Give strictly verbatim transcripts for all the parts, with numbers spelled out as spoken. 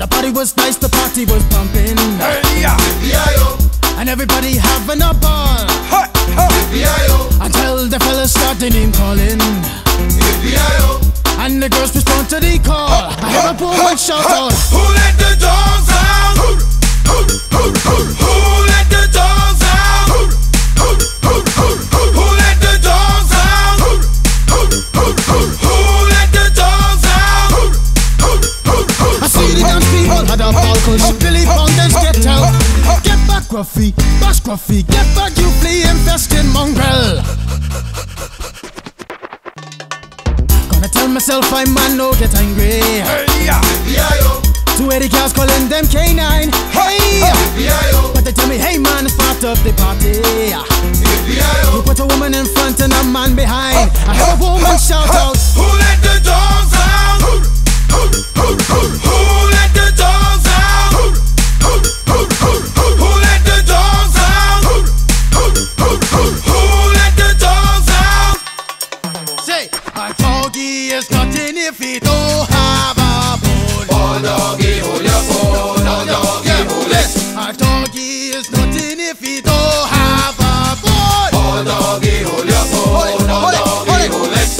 The party was nice, the party was pumping. Hey, yeah. And everybody having a ball. Hey, hey. Until the fellas started name calling. And the girls respond to the call. I hear a woman shout out, who let the dogs out? Who, who, who, who, who let the dogs out? Who, who, who, who, who let the dogs out? Who, who, who, who, who let the dogs out? Who, who, who, who, I see the dance people had a ball cause Billy Fountains get out. Get back, Gruffy, bash Gruffy, get back, you flea infested mongrel. Gonna tell myself I'm man, no get angry. hey, yeah. Two eighty cars calling them K nine. Hey, but they tell me, hey man, it's part of the party. You put a woman in front and a man behind. I hear a woman shout out, who let the dogs out? Who, who, who, who, who let the dogs out? Who, who, who, who, who let the dogs out? Who, who, who, who, who let the dogs out? say, a doggy is nothing if he don't have a bone. Oh doggy, hold your phone. Oh doggy, hold it. A doggy is nothing if he don't have a bone. Oh doggy, hold your phone. Oh doggy, hold it.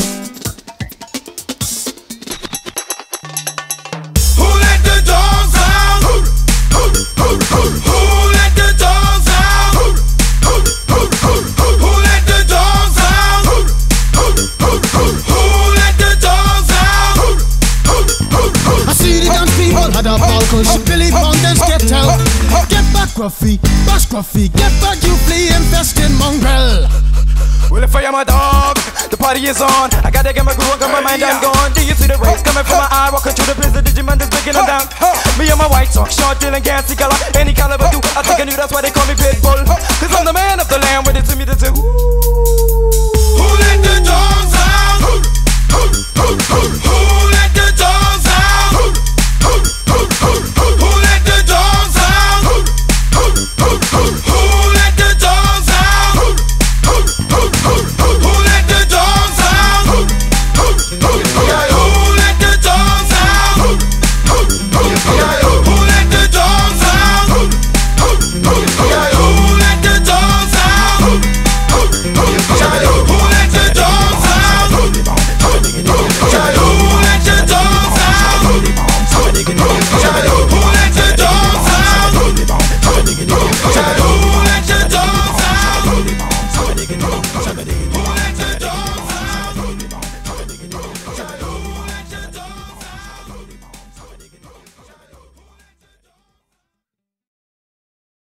Who let the dogs out? Who, who, who, who, who let the dogs out? Who, who, who, who, who let the dogs out? Who, who, who, who, who let the dogs out? Who, who, who, who, I see the dance people had a ball cause Billy Fountains get out. Get back, Gruffy, bash Gruffy, get back, you flea infested mongrel. Well, if I am a dog, the party is on. I gotta get my groove on, got my mind, I'm gone. Do you see the rays coming from my eye? Walking through the place, the Digimon is breaking them down. Me and my white talk, short, deal and gassy color. Any caliber do, I think I knew that's why they call me Pitbull. Cause I'm the man of the land, with it to me to do. who let the dogs out? Who, who, who, who, who let the dogs out? Who, who, who, who, who let the dogs out? Who, who, who, who, who let the dogs out? Who, who, who, who, who let the dogs out? Who, who, who, who, who let the dogs out? Who, who, who, who, who let the dogs out? Who, who, who, who, who let the dogs out? Who, who, who, who, who let the dogs out? Who let the dogs out? Who let the dogs out? Who let the dogs out?